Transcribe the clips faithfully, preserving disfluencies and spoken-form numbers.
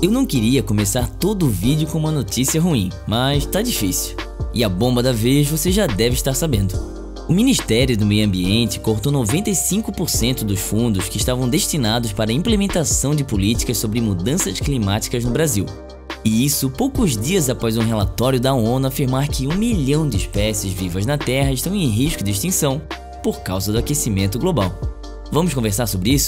Eu não queria começar todo o vídeo com uma notícia ruim, mas tá difícil. E a bomba da vez você já deve estar sabendo. O Ministério do Meio Ambiente cortou noventa e cinco por cento dos fundos que estavam destinados para a implementação de políticas sobre mudanças climáticas no Brasil. E isso poucos dias após um relatório da ONU afirmar que um milhão de espécies vivas na Terra estão em risco de extinção por causa do aquecimento global. Vamos conversar sobre isso?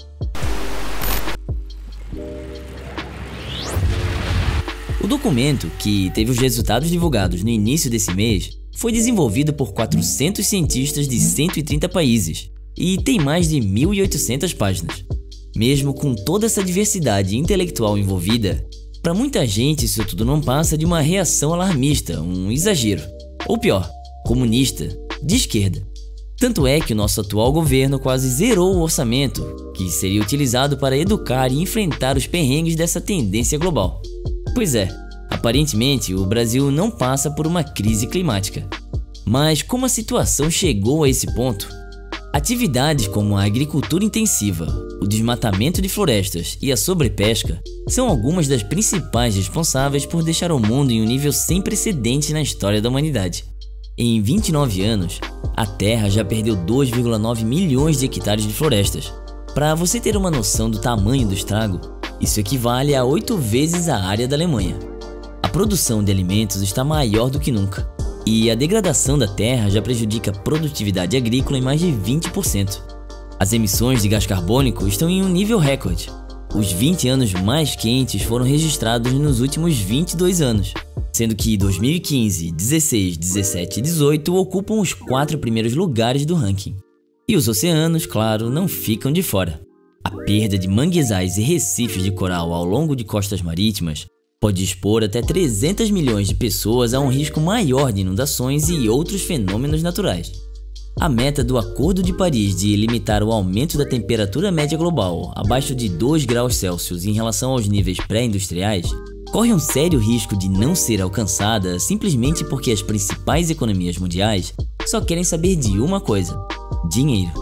O documento, que teve os resultados divulgados no início desse mês, foi desenvolvido por quatrocentos cientistas de cento e trinta países e tem mais de mil e oitocentas páginas. Mesmo com toda essa diversidade intelectual envolvida, para muita gente isso tudo não passa de uma reação alarmista, um exagero, ou pior, comunista, de esquerda. Tanto é que o nosso atual governo quase zerou o orçamento, que seria utilizado para educar e enfrentar os perrengues dessa tendência global. Pois é, aparentemente o Brasil não passa por uma crise climática. Mas como a situação chegou a esse ponto? Atividades como a agricultura intensiva, o desmatamento de florestas e a sobrepesca são algumas das principais responsáveis por deixar o mundo em um nível sem precedentes na história da humanidade. Em vinte e nove anos, a Terra já perdeu dois vírgula nove milhões de hectares de florestas. Para você ter uma noção do tamanho do estrago, isso equivale a oito vezes a área da Alemanha. A produção de alimentos está maior do que nunca, e a degradação da terra já prejudica a produtividade agrícola em mais de vinte por cento. As emissões de gás carbônico estão em um nível recorde. Os vinte anos mais quentes foram registrados nos últimos vinte e dois anos, sendo que dois mil e quinze, dezesseis, dezessete e dezoito ocupam os quatro primeiros lugares do ranking. E os oceanos, claro, não ficam de fora. A perda de manguezais e recifes de coral ao longo de costas marítimas pode expor até trezentos milhões de pessoas a um risco maior de inundações e outros fenômenos naturais. A meta do Acordo de Paris de limitar o aumento da temperatura média global abaixo de dois graus Celsius em relação aos níveis pré-industriais corre um sério risco de não ser alcançada simplesmente porque as principais economias mundiais só querem saber de uma coisa: dinheiro.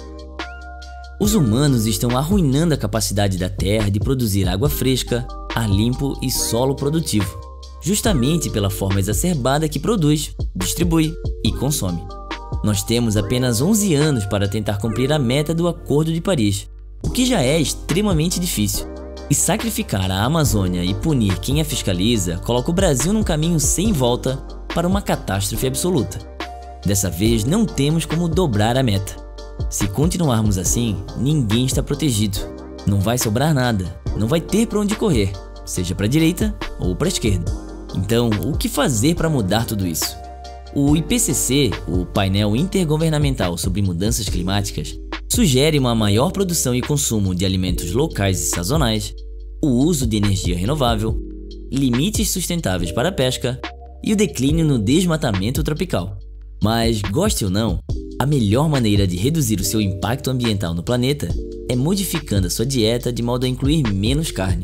Os humanos estão arruinando a capacidade da Terra de produzir água fresca, ar limpo e solo produtivo, justamente pela forma exacerbada que produz, distribui e consome. Nós temos apenas onze anos para tentar cumprir a meta do Acordo de Paris, o que já é extremamente difícil. E sacrificar a Amazônia e punir quem a fiscaliza coloca o Brasil num caminho sem volta para uma catástrofe absoluta. Dessa vez não temos como dobrar a meta. Se continuarmos assim, ninguém está protegido. Não vai sobrar nada, não vai ter para onde correr, seja para a direita ou para a esquerda. Então, o que fazer para mudar tudo isso? O I P C C, o Painel Intergovernamental sobre Mudanças Climáticas, sugere uma maior produção e consumo de alimentos locais e sazonais, o uso de energia renovável, limites sustentáveis para a pesca e o declínio no desmatamento tropical. Mas, goste ou não, a melhor maneira de reduzir o seu impacto ambiental no planeta é modificando a sua dieta de modo a incluir menos carne.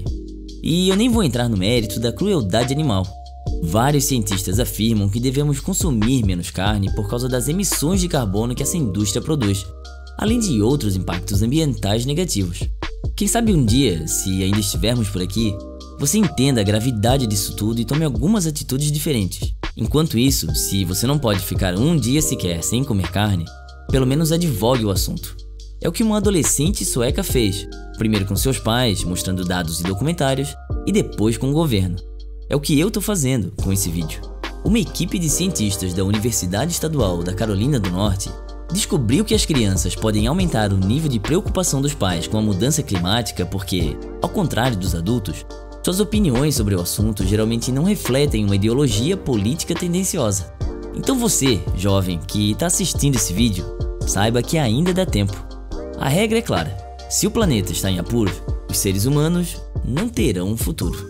E eu nem vou entrar no mérito da crueldade animal. Vários cientistas afirmam que devemos consumir menos carne por causa das emissões de carbono que essa indústria produz, além de outros impactos ambientais negativos. Quem sabe um dia, se ainda estivermos por aqui, você entenda a gravidade disso tudo e tome algumas atitudes diferentes. Enquanto isso, se você não pode ficar um dia sequer sem comer carne, pelo menos advogue o assunto. É o que uma adolescente sueca fez, primeiro com seus pais, mostrando dados e documentários, e depois com o governo. É o que eu tô fazendo com esse vídeo. Uma equipe de cientistas da Universidade Estadual da Carolina do Norte descobriu que as crianças podem aumentar o nível de preocupação dos pais com a mudança climática porque, ao contrário dos adultos, suas opiniões sobre o assunto geralmente não refletem uma ideologia política tendenciosa. Então você, jovem, que está assistindo esse vídeo, saiba que ainda dá tempo. A regra é clara: se o planeta está em apuros, os seres humanos não terão um futuro.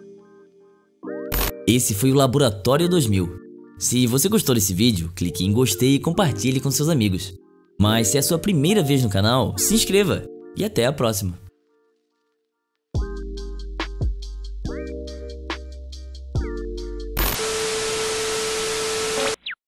Esse foi o Laboratório dois mil. Se você gostou desse vídeo, clique em gostei e compartilhe com seus amigos. Mas se é a sua primeira vez no canal, se inscreva e até a próxima.